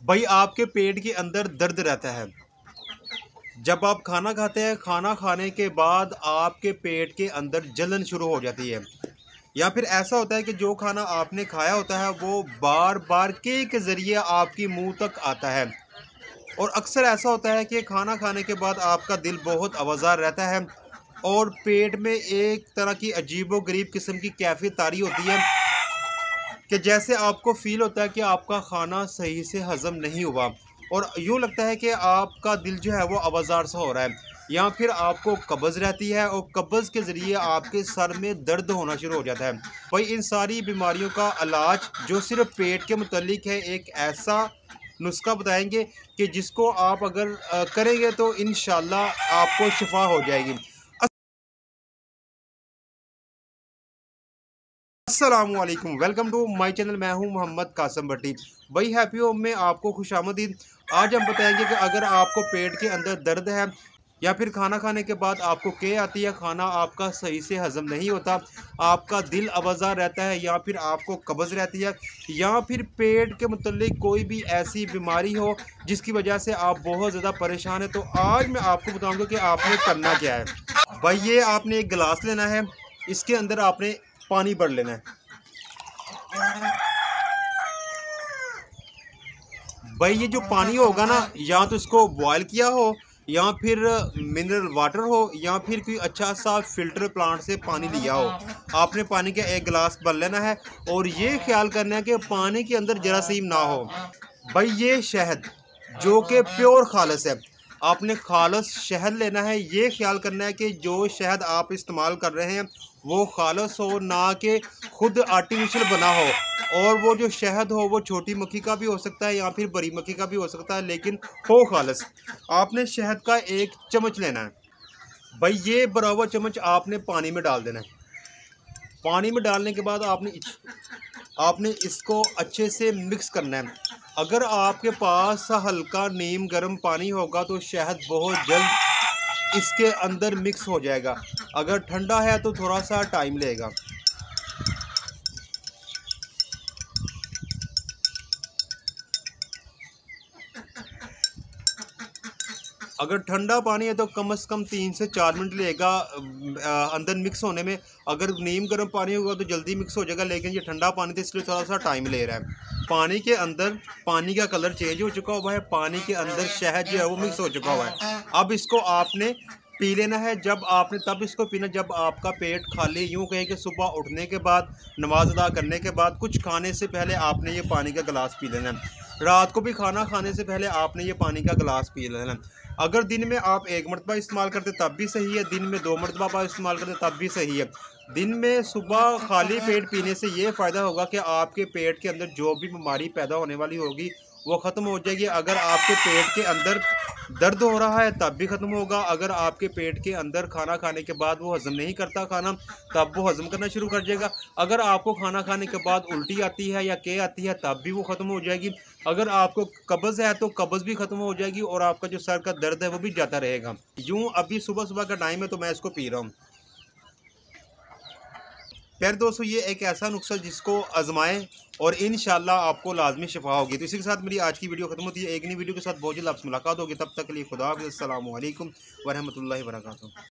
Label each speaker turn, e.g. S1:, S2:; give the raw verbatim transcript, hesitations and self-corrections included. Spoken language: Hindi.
S1: भाई आपके पेट के अंदर दर्द रहता है। जब आप खाना खाते हैं, खाना खाने के बाद आपके पेट के अंदर जलन शुरू हो जाती है, या फिर ऐसा होता है कि जो खाना आपने खाया होता है वो बार बार के के ज़रिए आपकी मुंह तक आता है। और अक्सर ऐसा होता है कि खाना खाने के बाद आपका दिल बहुत आवाज़ार रहता है और पेट में एक तरह की अजीबो-गरीब किस्म की कैफियत तारी होती है कि जैसे आपको फ़ील होता है कि आपका खाना सही से हज़म नहीं हुआ और यूँ लगता है कि आपका दिल जो है वो आवाज़ार सा हो रहा है, या फिर आपको कब्ज़ रहती है और कब्ज़ के ज़रिए आपके सर में दर्द होना शुरू हो जाता है। भाई इन सारी बीमारियों का इलाज जो सिर्फ पेट के मुतल्लिक है, एक ऐसा नुस्खा बताएंगे कि जिसको आप अगर अ, करेंगे तो इंशाल्लाह आपको शिफा हो जाएगी। अस्सलामुअलैकुम, वेलकम टू माय चैनल। मैं हूं मोहम्मद कासम भट्टी। भाई हैप्पी होम में आपको खुशामदीद। आज हम बताएंगे कि अगर आपको पेट के अंदर दर्द है या फिर खाना खाने के बाद आपको के आती है, खाना आपका सही से हज़म नहीं होता, आपका दिल आवाज़ार रहता है, या फिर आपको कब्ज़ रहती है, या फिर पेट के मुतल्लिक कोई भी ऐसी बीमारी हो जिसकी वजह से आप बहुत ज़्यादा परेशान हैं, तो आज मैं आपको बताऊँगा कि आपने करना क्या है। भाई ये आपने एक गिलास लेना है, इसके अंदर आपने पानी भर लेना है। भाई ये जो पानी होगा ना, या तो इसको बॉयल किया हो, या फिर मिनरल वाटर हो, या फिर कोई अच्छा सा फिल्टर प्लांट से पानी लिया हो। आपने पानी का एक गिलास भर लेना है और ये ख्याल करना है कि पानी के अंदर जरासीम ना हो। भाई ये शहद जो कि प्योर खालस है, आपने खालस शहद लेना है। ये ख्याल करना है कि जो शहद आप इस्तेमाल कर रहे हैं वो खालस हो, ना कि खुद आर्टिफिशियल बना हो। और वो जो शहद हो वो छोटी मक्खी का भी हो सकता है या फिर बड़ी मक्खी का भी हो सकता है, लेकिन हो खालस। आपने शहद का एक चम्मच लेना है। भाई ये बराबर चम्मच आपने पानी में डाल देना है। पानी में डालने के बाद आपने आपने इसको अच्छे से मिक्स करना है। अगर आपके पास हल्का नीम गर्म पानी होगा तो शहद बहुत जल्द इसके अंदर मिक्स हो जाएगा। अगर ठंडा है तो थोड़ा सा टाइम लेगा। अगर ठंडा पानी है तो कम से कम तीन से चार मिनट लेगा अंदर मिक्स होने में। अगर नीम गर्म पानी होगा तो जल्दी मिक्स हो जाएगा, लेकिन ये ठंडा पानी तो इसलिए थोड़ा सा टाइम ले रहा है। पानी के अंदर पानी का कलर चेंज हो चुका हुआ है, पानी के अंदर शहद जो है वो मिक्स हो चुका हुआ है। अब इसको आपने पी लेना है। जब आपने तब इसको पीना जब आपका पेट खाली, यूँ कहें कि सुबह उठने के बाद, नमाज अदा करने के बाद, कुछ खाने से पहले आपने ये पानी का गिलास पी लेना है। रात को भी खाना खाने से पहले आपने ये पानी का गिलास पी लेना है। अगर दिन में आप एक मरतबा इस्तेमाल करते तब भी सही है, दिन में दो मरतबा आप इस्तेमाल करते तब भी सही है। दिन में सुबह खाली पेट पीने से ये फ़ायदा होगा कि आपके पेट के अंदर जो भी बीमारी पैदा होने वाली होगी वो ख़त्म हो जाएगी। अगर आपके पेट के अंदर दर्द हो रहा है तब भी ख़त्म होगा। अगर आपके पेट के अंदर खाना खाने के बाद वो हज़म नहीं करता खाना, तब वो हज़म करना शुरू कर देगा। अगर आपको खाना खाने के बाद उल्टी आती है या के आती है तब भी वो ख़त्म हो जाएगी। अगर आपको कब्ज़ है तो कब्ज़ भी ख़त्म हो जाएगी और आपका जो सर का दर्द है वो भी जाता रहेगा। यूँ अभी सुबह सुबह का टाइम है तो मैं इसको पी रहा हूँ। प्यारे दोस्तों, ये एक ऐसा नुस्खा जिसको आजमाएं और इंशाल्लाह आपको लाजमी शिफा होगी। तो इसी के साथ मेरी आज की वीडियो खत्म होती है। एक नई वीडियो के साथ बहुत जल्द आपसे मुलाकात होगी। तब तक के लिए खुदा हाफ़िज़। अस्सलामु अलैकुम व रहमतुल्लाहि व बरकातुहू।